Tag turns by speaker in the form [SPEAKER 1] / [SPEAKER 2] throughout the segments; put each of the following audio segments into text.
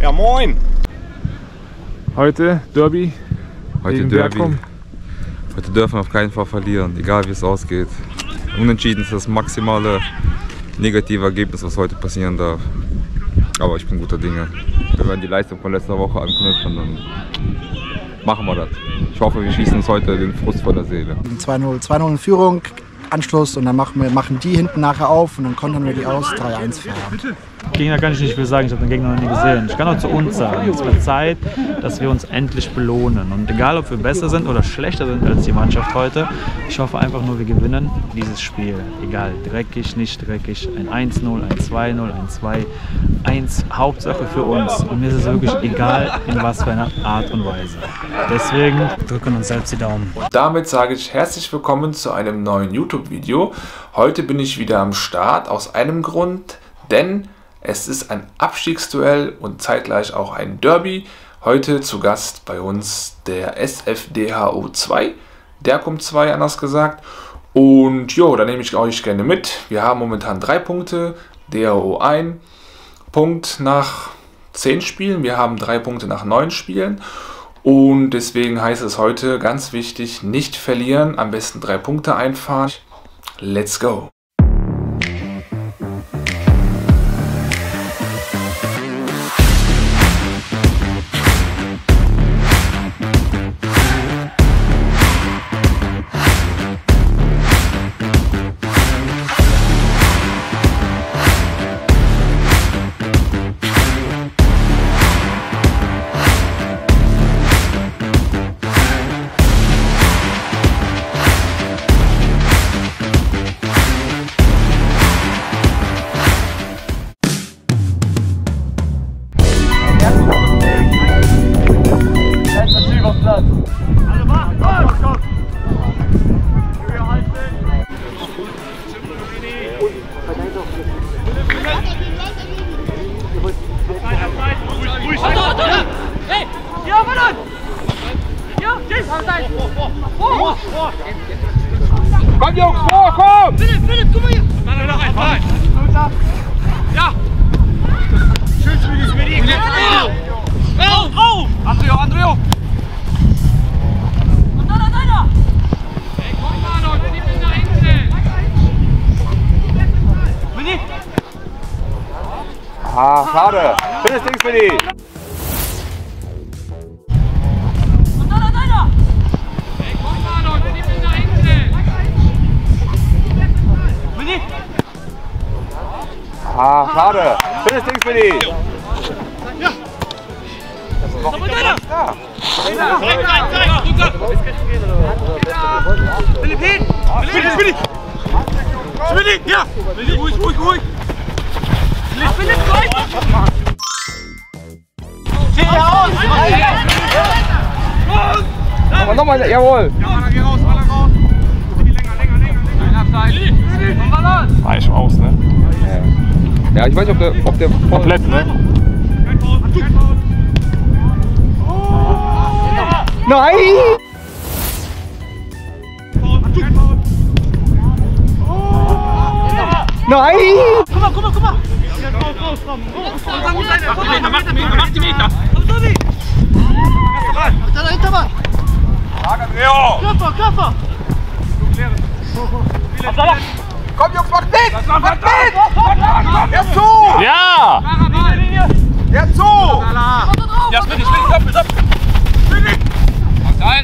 [SPEAKER 1] Ja, moin!
[SPEAKER 2] Heute Derby.
[SPEAKER 3] Heute Derby. Heute dürfen wir auf keinen Fall verlieren, egal wie es ausgeht. Unentschieden ist das maximale negative Ergebnis, was heute passieren darf. Aber ich bin guter Dinge. Wir werden die Leistung von letzter Woche anknüpfen und dann machen wir das. Ich hoffe, wir schießen uns heute den Frust von der Seele.
[SPEAKER 4] 2-0 in Führung, Anschluss und dann machen die hinten nachher auf und dann kontern wir die aus, 3-1 fahren.
[SPEAKER 5] Gegner kann ich nicht viel sagen, ich habe den Gegner noch nie gesehen. Ich kann auch zu uns sagen, es wird Zeit, dass wir uns endlich belohnen. Und egal, ob wir besser sind oder schlechter sind als die Mannschaft heute, ich hoffe einfach nur, wir gewinnen dieses Spiel. Egal, dreckig, nicht dreckig, ein 1-0, ein 2-0, ein 2-1, Hauptsache für uns. Und mir ist es wirklich egal, in was für einer Art und Weise. Deswegen drücken uns selbst die Daumen.
[SPEAKER 6] Damit sage ich herzlich willkommen zu einem neuen YouTube-Video. Heute bin ich wieder am Start, aus einem Grund, denn es ist ein Abstiegsduell und zeitgleich auch ein Derby. Heute zu Gast bei uns der SFDHO 2, Derkum 2 anders gesagt. Und jo, da nehme ich euch gerne mit. Wir haben momentan 3 Punkte, DHO 1 Punkt nach 10 Spielen. Wir haben 3 Punkte nach 9 Spielen. Und deswegen heißt es heute ganz wichtig, nicht verlieren, am besten 3 Punkte einfahren. Let's go!
[SPEAKER 1] Komm Jungs, vor, komm!
[SPEAKER 7] Philipp, guck mal hier! Nein! Ja! Schön, Schmiedi! Rauf! Andreo! Und da! Hey, komm mal noch, wir nehmen da hinten! Schmiedi!
[SPEAKER 1] Ah, schade! Schönes Ding für die! Ah, schade. Schönes Ding für die. Ja. Das ist noch nicht da.
[SPEAKER 7] Philipp, ja! Ruhig! Philipp,
[SPEAKER 1] Aber nochmal, jawohl.
[SPEAKER 7] Geh raus. Länger.
[SPEAKER 2] Reich aus, ne?
[SPEAKER 3] Ja, ich weiß nicht, ob der
[SPEAKER 2] Komplett, ne?
[SPEAKER 1] Nein! Nein!
[SPEAKER 7] Guck mal! Mach die Meter! Da Hintermann! Körper!
[SPEAKER 1] Komm Jungs, macht mit! Jetzt zu!
[SPEAKER 2] Ja!
[SPEAKER 1] Jetzt zu!
[SPEAKER 7] Ja, Schmiedi, Doppel! Rein!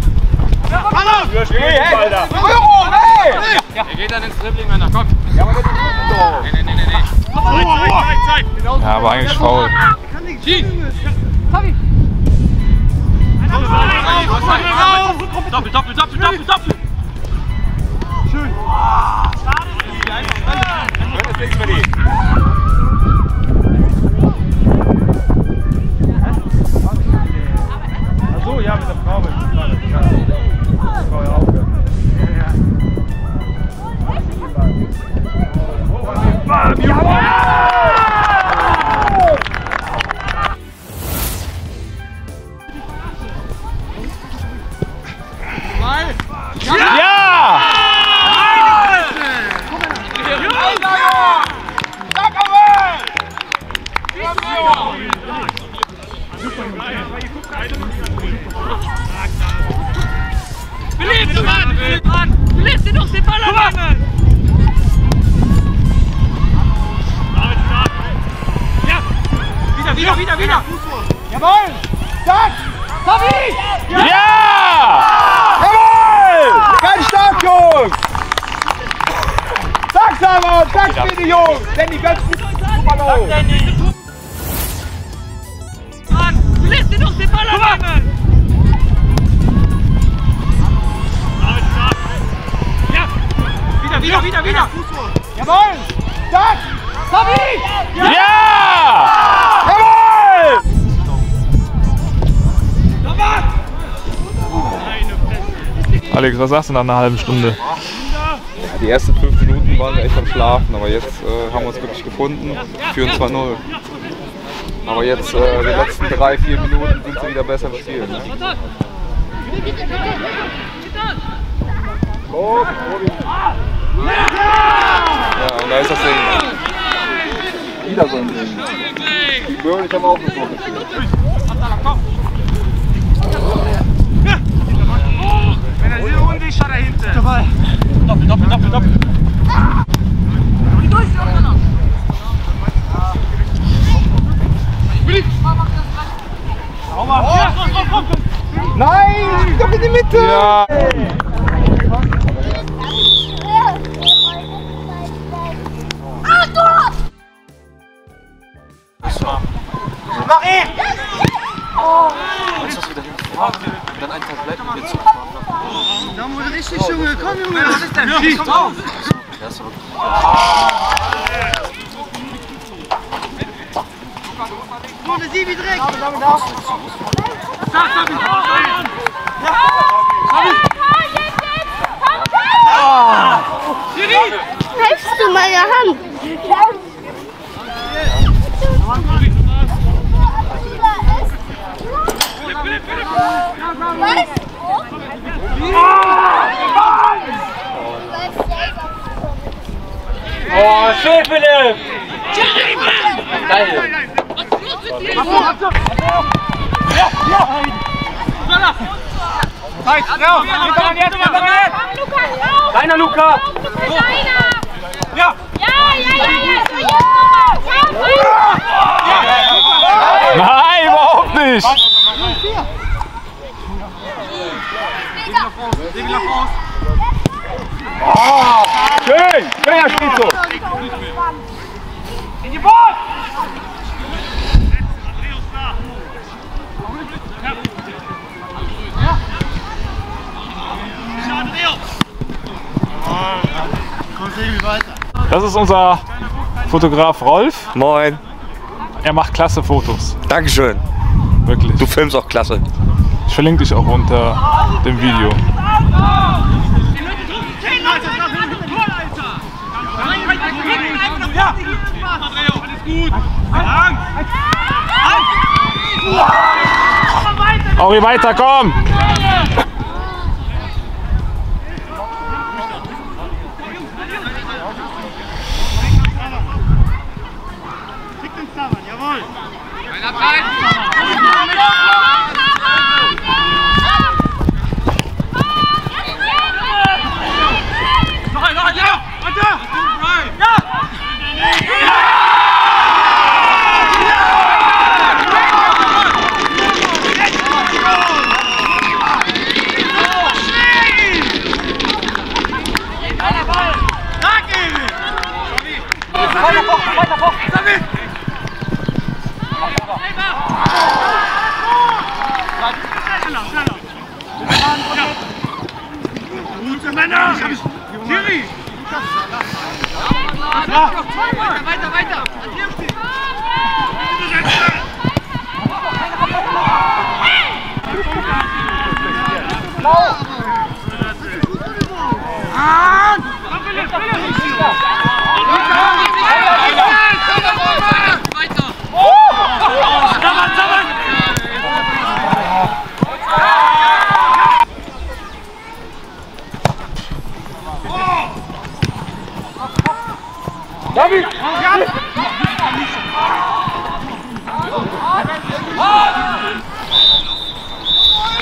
[SPEAKER 1] Hey, Alter! Führung, hey!
[SPEAKER 7] Ja. Er geht dann ins Dribbling, Männer, komm!
[SPEAKER 1] Ja, aber das ist
[SPEAKER 7] Nee. Zeit!
[SPEAKER 2] Ja, aber eigentlich faul.
[SPEAKER 7] Schieß! Fabi! Doppel! Schön!
[SPEAKER 1] Schönes Ding für die.
[SPEAKER 2] Achso, ja, mit der Frau. Das war ja auch.
[SPEAKER 1] Sag
[SPEAKER 7] Belebt, Mann! Belebt den doch den Ball an! Ja! Wieder!
[SPEAKER 1] Jawohl! Stark! Fabi! Ja! Jawohl! Ganz stark, Jungs! Zack, Simon! Zack, Speedy, Jungs! Danny, ganz gut! Super los!
[SPEAKER 7] Mann! Belebt den doch den Ball an! Wieder!
[SPEAKER 1] Jawohl! Stark! Fabi! Ja! Jawohl!
[SPEAKER 2] Alex, was sagst du nach einer halben Stunde?
[SPEAKER 3] Die ersten 5 Minuten waren wir echt am Schlafen, aber jetzt haben wir uns wirklich gefunden. Führen 2-0. Aber jetzt, die letzten 3-4 Minuten sind sie wieder besser im Spiel. Ne? Ja, und da ist das Ding. Wieder so ein Ding. Die Bürger haben auch noch gespielt.
[SPEAKER 1] Wenn er hier unten ist, schaut er hinten. Doppel. Nein, doch in die Mitte!
[SPEAKER 3] Ja!
[SPEAKER 1] Mach ihn!
[SPEAKER 8] Dann ein Tablett mit zu
[SPEAKER 1] Da wurde richtig, Junge. Komm, Junge. Was ist denn? Schieß auf! Vorne, Sibi direkt!
[SPEAKER 9] Hältst du meine Hand?
[SPEAKER 1] Oh, schön, Philipp! Geil! Deiner Luca! Ja!
[SPEAKER 2] Nein, überhaupt nicht!
[SPEAKER 1] Oh, schön! Wer spielt so? In die Box!
[SPEAKER 2] Das ist unser Fotograf Rolf.
[SPEAKER 8] Moin.
[SPEAKER 2] Er macht klasse Fotos.
[SPEAKER 8] Dankeschön.
[SPEAKER 2] Wirklich.
[SPEAKER 8] Du filmst auch klasse.
[SPEAKER 2] Ich verlinke dich auch unter dem Video. Auri, weiter, komm!
[SPEAKER 1] Gute Männer! Kiri! Weiter!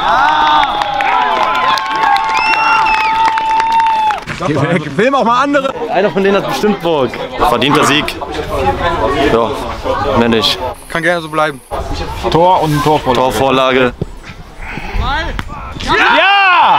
[SPEAKER 1] Film auch mal andere.
[SPEAKER 10] Einer von denen hat bestimmt Bock. Verdienter Sieg. Ja, mehr nicht.
[SPEAKER 3] Kann gerne so bleiben.
[SPEAKER 1] Tor und Torvorlage.
[SPEAKER 10] Torvorlage.
[SPEAKER 1] Ja!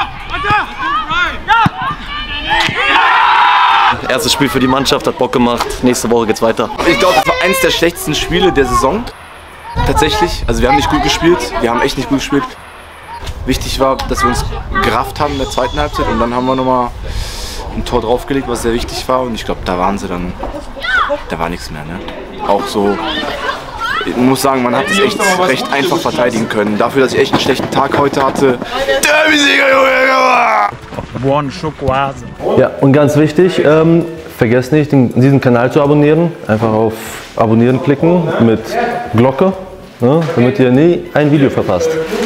[SPEAKER 10] Erstes Spiel für die Mannschaft, hat Bock gemacht. Nächste Woche geht's weiter.
[SPEAKER 8] Ich glaube, das war eins der schlechtesten Spiele der Saison. Tatsächlich. Also wir haben nicht gut gespielt. Wir haben echt nicht gut gespielt. Wichtig war, dass wir uns gerafft haben in der zweiten Halbzeit und dann haben wir nochmal ein Tor draufgelegt, was sehr wichtig war. Und ich glaube, da waren sie dann, da war nichts mehr. Ne? Auch so, ich muss sagen, man hat es echt recht einfach verteidigen können. Dafür, dass ich echt einen schlechten Tag heute hatte. Derby-Sieger, Junge!
[SPEAKER 5] One Schokoase.
[SPEAKER 10] Ja, und ganz wichtig, vergesst nicht, diesen Kanal zu abonnieren. Einfach auf Abonnieren klicken mit Glocke, ne, damit ihr nie ein Video verpasst.